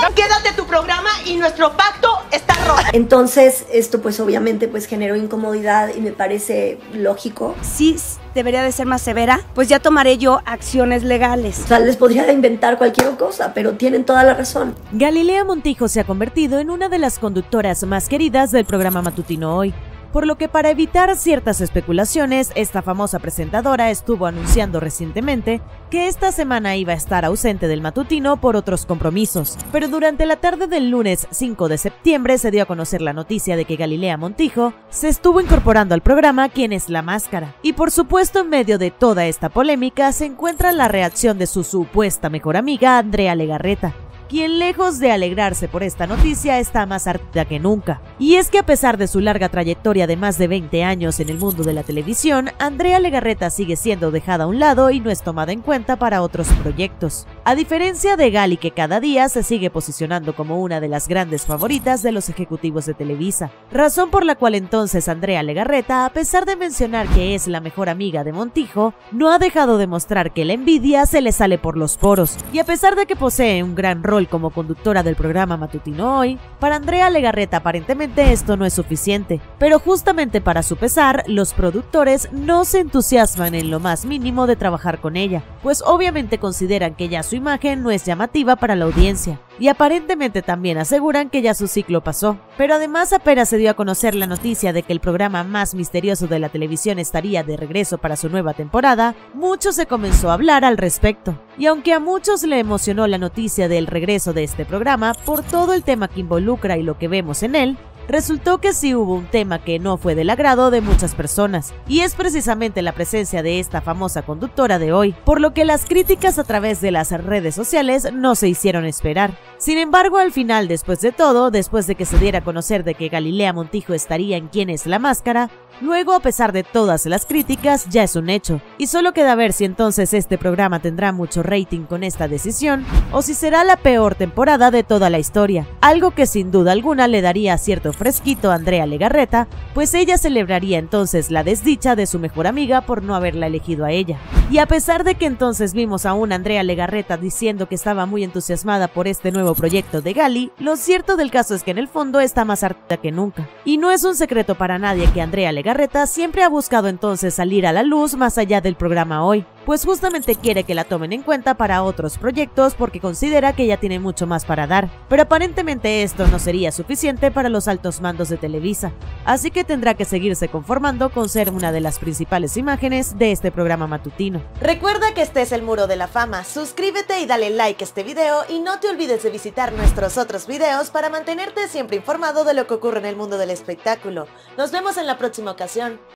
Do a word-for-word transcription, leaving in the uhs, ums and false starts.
Quédate tu programa y nuestro pacto está roto. Entonces esto pues obviamente pues generó incomodidad y me parece lógico. Sí, debería de ser más severa, pues ya tomaré yo acciones legales. O sea, les podría inventar cualquier cosa, pero tienen toda la razón. Galilea Montijo se ha convertido en una de las conductoras más queridas del programa matutino Hoy, por lo que para evitar ciertas especulaciones, esta famosa presentadora estuvo anunciando recientemente que esta semana iba a estar ausente del matutino por otros compromisos. Pero durante la tarde del lunes cinco de septiembre se dio a conocer la noticia de que Galilea Montijo se estuvo incorporando al programa ¿Quién es la máscara? Y por supuesto en medio de toda esta polémica se encuentra la reacción de su supuesta mejor amiga Andrea Legarreta, quien lejos de alegrarse por esta noticia está más harta que nunca. Y es que a pesar de su larga trayectoria de más de veinte años en el mundo de la televisión, Andrea Legarreta sigue siendo dejada a un lado y no es tomada en cuenta para otros proyectos. A diferencia de Gali, que cada día se sigue posicionando como una de las grandes favoritas de los ejecutivos de Televisa. Razón por la cual entonces Andrea Legarreta, a pesar de mencionar que es la mejor amiga de Montijo, no ha dejado de mostrar que la envidia se le sale por los poros. Y a pesar de que posee un gran rol como conductora del programa matutino Hoy, para Andrea Legarreta aparentemente esto no es suficiente, pero justamente para su pesar, los productores no se entusiasman en lo más mínimo de trabajar con ella, pues obviamente consideran que ya su imagen no es llamativa para la audiencia, y aparentemente también aseguran que ya su ciclo pasó. Pero además apenas se dio a conocer la noticia de que el programa más misterioso de la televisión estaría de regreso para su nueva temporada, mucho se comenzó a hablar al respecto. Y aunque a muchos le emocionó la noticia del regreso de este programa por todo el tema que involucra y lo que vemos en él, resultó que sí hubo un tema que no fue del agrado de muchas personas, y es precisamente la presencia de esta famosa conductora de Hoy, por lo que las críticas a través de las redes sociales no se hicieron esperar. Sin embargo, al final, después de todo, después de que se diera a conocer de que Galilea Montijo estaría en ¿Quién es la máscara?, luego, a pesar de todas las críticas, ya es un hecho, y solo queda ver si entonces este programa tendrá mucho rating con esta decisión, o si será la peor temporada de toda la historia, algo que sin duda alguna le daría cierto fresquito a Andrea Legarreta, pues ella celebraría entonces la desdicha de su mejor amiga por no haberla elegido a ella. Y a pesar de que entonces vimos a una Andrea Legarreta diciendo que estaba muy entusiasmada por este nuevo proyecto de Gali, lo cierto del caso es que en el fondo está más harta que nunca. Y no es un secreto para nadie que Andrea Legarreta siempre ha buscado entonces salir a la luz más allá del programa Hoy, pues justamente quiere que la tomen en cuenta para otros proyectos porque considera que ella tiene mucho más para dar, pero aparentemente esto no sería suficiente para los altos mandos de Televisa, así que tendrá que seguirse conformando con ser una de las principales imágenes de este programa matutino. Recuerda que este es el Muro de la Fama, suscríbete y dale like a este video y no te olvides de visitar nuestros otros videos para mantenerte siempre informado de lo que ocurre en el mundo del espectáculo. Nos vemos en la próxima ocasión.